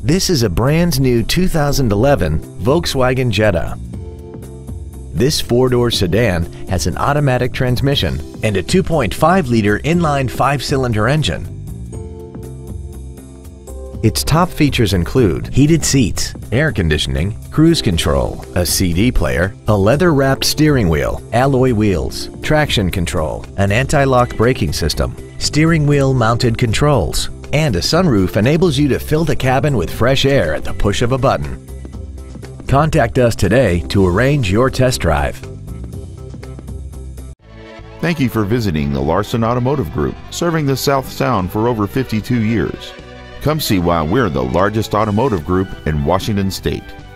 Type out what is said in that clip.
This is a brand new 2011 Volkswagen Jetta. This four-door sedan has an automatic transmission and a 2.5-liter inline five-cylinder engine. Its top features include heated seats, air conditioning, cruise control, a CD player, a leather-wrapped steering wheel, alloy wheels, traction control, an anti-lock braking system, steering wheel mounted controls, and a sunroof enables you to fill the cabin with fresh air at the push of a button. Contact us today to arrange your test drive. Thank you for visiting the Larson Automotive Group, serving the South Sound for over 52 years. Come see why we're the largest automotive group in Washington State.